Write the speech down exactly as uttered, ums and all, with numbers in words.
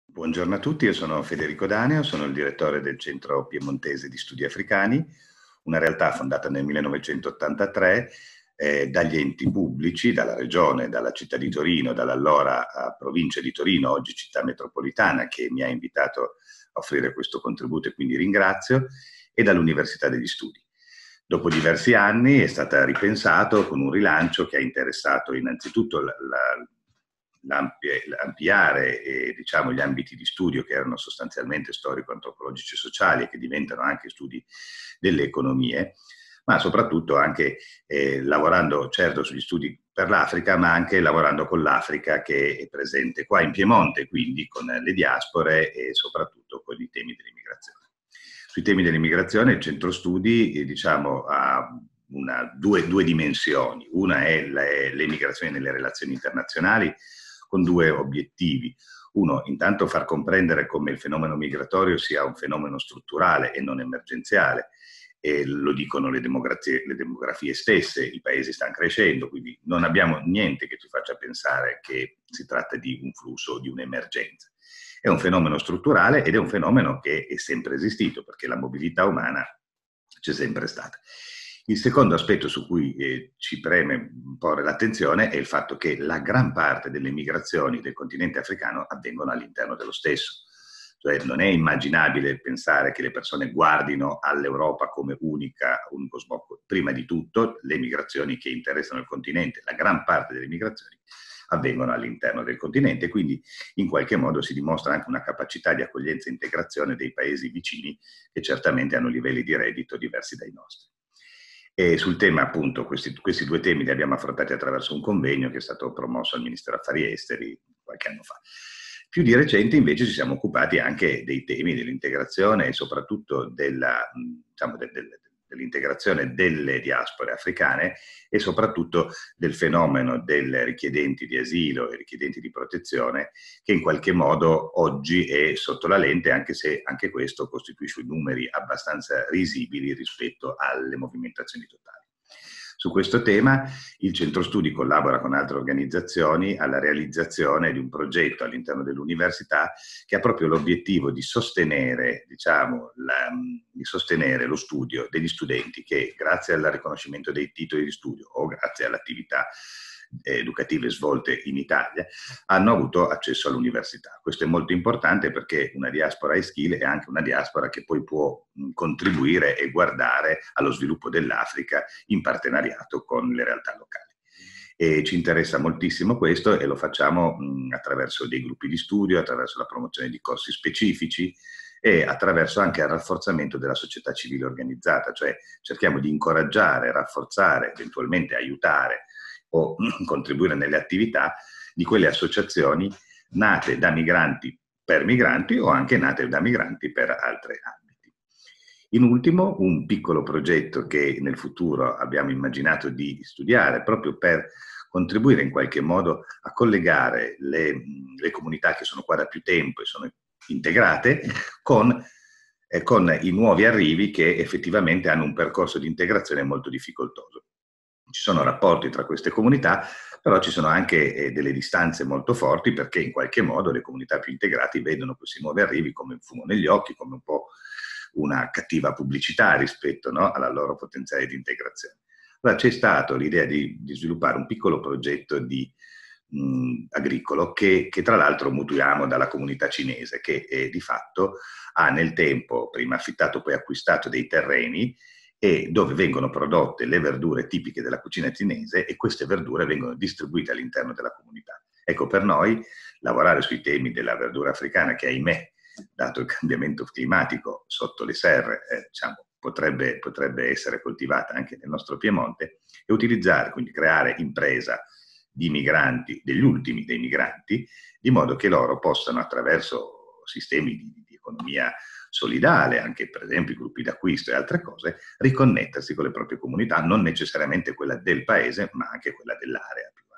Buongiorno a tutti, io sono Federico Daneo, sono il direttore del Centro Piemontese di Studi Africani, una realtà fondata nel millenovecentottantatré eh, dagli enti pubblici, dalla Regione, dalla città di Torino, dall'allora provincia di Torino, oggi città metropolitana, che mi ha invitato a offrire questo contributo e quindi ringrazio, e dall'Università degli Studi. Dopo diversi anni è stata ripensato con un rilancio che ha interessato innanzitutto la, la l'ampliare eh, diciamo, gli ambiti di studio che erano sostanzialmente storico-antropologici e sociali e che diventano anche studi delle economie, ma soprattutto anche eh, lavorando certo sugli studi per l'Africa, ma anche lavorando con l'Africa che è presente qua in Piemonte, quindi con le diaspore e soprattutto con i temi dell'immigrazione. Sui temi dell'immigrazione il centro studi eh, diciamo, ha una, due, due dimensioni. Una è l'emigrazione nelle relazioni internazionali, con due obiettivi. Uno, intanto far comprendere come il fenomeno migratorio sia un fenomeno strutturale e non emergenziale, e lo dicono le demografie, le demografie stesse, i paesi stanno crescendo, quindi non abbiamo niente che ci faccia pensare che si tratta di un flusso o di un'emergenza. È un fenomeno strutturale ed è un fenomeno che è sempre esistito, perché la mobilità umana c'è sempre stata. Il secondo aspetto su cui eh, ci preme porre l'attenzione è il fatto che la gran parte delle migrazioni del continente africano avvengono all'interno dello stesso. Cioè non è immaginabile pensare che le persone guardino all'Europa come unica, unico sbocco. Prima di tutto le migrazioni che interessano il continente, la gran parte delle migrazioni avvengono all'interno del continente, quindi in qualche modo si dimostra anche una capacità di accoglienza e integrazione dei paesi vicini che certamente hanno livelli di reddito diversi dai nostri. E sul tema, appunto, questi, questi due temi li abbiamo affrontati attraverso un convegno che è stato promosso al Ministero Affari Esteri qualche anno fa. Più di recente invece ci siamo occupati anche dei temi dell'integrazione e soprattutto della, diciamo, del, del, dell'integrazione delle diaspore africane e soprattutto del fenomeno dei richiedenti di asilo e richiedenti di protezione che in qualche modo oggi è sotto la lente, anche se anche questo costituisce numeri abbastanza risibili rispetto alle movimentazioni totali. Su questo tema il Centro Studi collabora con altre organizzazioni alla realizzazione di un progetto all'interno dell'università che ha proprio l'obiettivo di sostenere, diciamo, la, di sostenere lo studio degli studenti che grazie al riconoscimento dei titoli di studio o grazie all'attività educative svolte in Italia, hanno avuto accesso all'università. Questo è molto importante perché una diaspora high skill è anche una diaspora che poi può contribuire e guardare allo sviluppo dell'Africa in partenariato con le realtà locali. E ci interessa moltissimo questo e lo facciamo mh, attraverso dei gruppi di studio, attraverso la promozione di corsi specifici e attraverso anche il rafforzamento della società civile organizzata, cioè cerchiamo di incoraggiare, rafforzare, eventualmente aiutare o contribuire nelle attività di quelle associazioni nate da migranti per migranti o anche nate da migranti per altri ambiti. In ultimo, un piccolo progetto che nel futuro abbiamo immaginato di studiare proprio per contribuire in qualche modo a collegare le, le comunità che sono qua da più tempo e sono integrate con, eh, con i nuovi arrivi che effettivamente hanno un percorso di integrazione molto difficoltoso. Ci sono rapporti tra queste comunità, però ci sono anche eh, delle distanze molto forti perché in qualche modo le comunità più integrate vedono questi nuovi arrivi come un fumo negli occhi, come un po' una cattiva pubblicità rispetto, no, alla loro potenziale di integrazione. Allora c'è stata l'idea di, di sviluppare un piccolo progetto di, mh, agricolo che, che tra l'altro mutuiamo dalla comunità cinese che eh, di fatto ha nel tempo prima affittato poi acquistato dei terreni e dove vengono prodotte le verdure tipiche della cucina cinese e queste verdure vengono distribuite all'interno della comunità. Ecco, per noi lavorare sui temi della verdura africana, che ahimè, dato il cambiamento climatico sotto le serre, eh, diciamo, potrebbe, potrebbe essere coltivata anche nel nostro Piemonte, e utilizzare, quindi creare impresa di migranti, degli ultimi dei migranti, di modo che loro possano attraverso sistemi di, di economia solidale, anche per esempio i gruppi d'acquisto e altre cose, riconnettersi con le proprie comunità, non necessariamente quella del paese, ma anche quella dell'area più